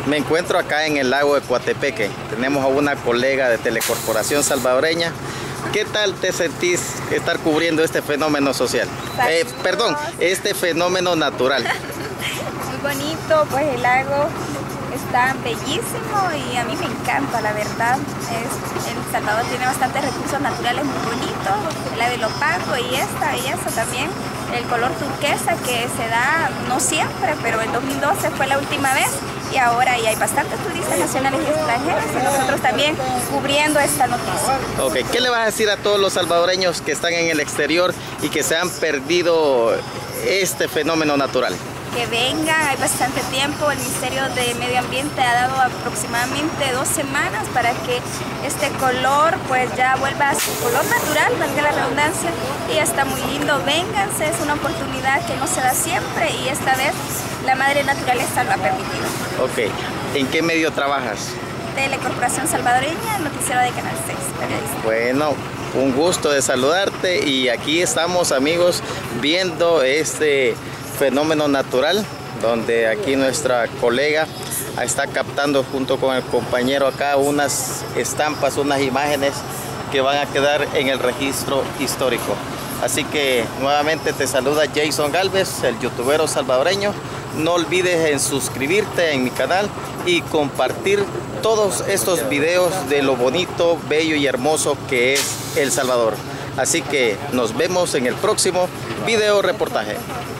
Me encuentro acá en el lago de Coatepeque. Tenemos a una colega de Telecorporación Salvadoreña. ¿Qué tal te sentís estar cubriendo este fenómeno social? Este fenómeno natural. Muy bonito, pues el lago está bellísimo y a mí me encanta, la verdad. El Salvador tiene bastantes recursos naturales muy bonitos, la del Opaco y esta también. El color turquesa que se da no siempre, pero en 2012 fue la última vez y ahora ya hay bastantes turistas nacionales y extranjeros y nosotros también cubriendo esta noticia. Ok, ¿qué le vas a decir a todos los salvadoreños que están en el exterior y que se han perdido este fenómeno natural? Que vengan, hay bastante tiempo, el Ministerio de Medio Ambiente ha dado aproximadamente 2 semanas para que este color pues ya vuelva a su color natural, valga la redundancia, y está muy lindo, vénganse, es una oportunidad que no se da siempre y esta vez la madre naturaleza lo ha permitido. Ok, ¿en qué medio trabajas? Telecorporación Salvadoreña, noticiero de Canal 6, periodista. Bueno, un gusto de saludarte y aquí estamos, amigos, viendo este fenómeno natural, donde aquí nuestra colega está captando junto con el compañero acá unas estampas, unas imágenes que van a quedar en el registro histórico. Así que nuevamente te saluda Jason Galvez, el youtubero salvadoreño. No olvides en suscribirte en mi canal y compartir todos estos videos de lo bonito, bello y hermoso que es El Salvador. Así que nos vemos en el próximo video reportaje.